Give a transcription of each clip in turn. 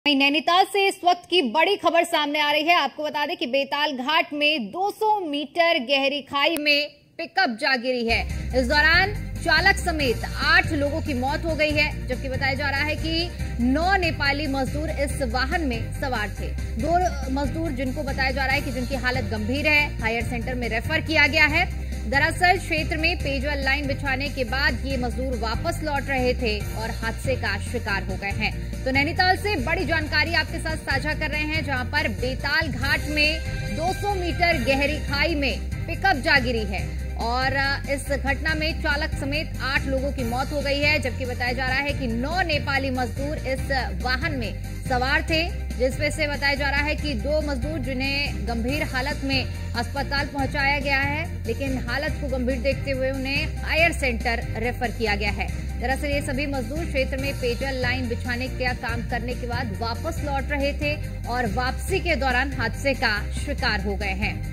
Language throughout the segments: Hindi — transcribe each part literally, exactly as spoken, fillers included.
नैनीताल से इस वक्त की बड़ी खबर सामने आ रही है। आपको बता दें कि बेताल घाट में दो सौ मीटर गहरी खाई में पिकअप जा गिरी है। इस दौरान चालक समेत आठ लोगों की मौत हो गई है, जबकि बताया जा रहा है कि नौ नेपाली मजदूर इस वाहन में सवार थे। दो मजदूर जिनको बताया जा रहा है कि जिनकी हालत गंभीर है, हायर सेंटर में रेफर किया गया है। दरअसल क्षेत्र में पेयजल लाइन बिछाने के बाद ये मजदूर वापस लौट रहे थे और हादसे का शिकार हो गए हैं। तो नैनीताल से बड़ी जानकारी आपके साथ साझा कर रहे हैं, जहां पर बेताल घाट में दो सौ मीटर गहरी खाई में पिकअप जा गिरी है और इस घटना में चालक समेत आठ लोगों की मौत हो गई है, जबकि बताया जा रहा है कि नौ नेपाली मजदूर इस वाहन में सवार थे, जिसमें से बताया जा रहा है कि दो मजदूर जिन्हें गंभीर हालत में अस्पताल पहुंचाया गया है, लेकिन हालत को गंभीर देखते हुए उन्हें हायर सेंटर रेफर किया गया है। दरअसल ये सभी मजदूर क्षेत्र में पेयजल लाइन बिछाने का काम करने के बाद वापस लौट रहे थे और वापसी के दौरान हादसे का शिकार हो गए हैं।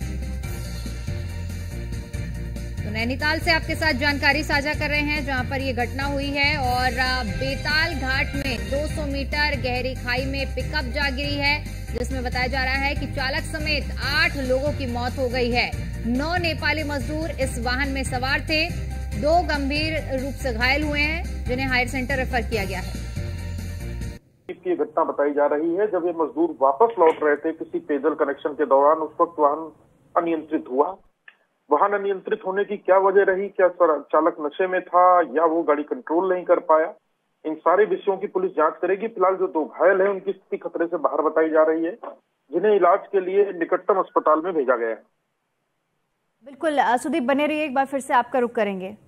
तो नैनीताल से आपके साथ जानकारी साझा कर रहे हैं, जहां पर ये घटना हुई है और बेताल घाट में दो सौ मीटर गहरी खाई में पिकअप जा गिरी है, जिसमें बताया जा रहा है कि चालक समेत आठ लोगों की मौत हो गई है। नौ नेपाली मजदूर इस वाहन में सवार थे, दो गंभीर रूप से घायल हुए हैं, जिन्हें हायर सेंटर रेफर किया गया है। की घटना बताई जा रही है। जब ये मजदूर वापस लौट रहे थे किसी पेयजल कनेक्शन के दौरान, उस वक्त वाहन अनियंत्रित हुआ। वाहन अनियंत्रित होने की क्या वजह रही, क्या चालक नशे में था या वो गाड़ी कंट्रोल नहीं कर पाया, इन सारे विषयों की पुलिस जांच करेगी। फिलहाल जो दो घायल हैं उनकी स्थिति खतरे से बाहर बताई जा रही है, जिन्हें इलाज के लिए निकटतम अस्पताल में भेजा गया है। बिल्कुल सुदीप, बने रहिए, एक बार फिर से आपका रुख करेंगे।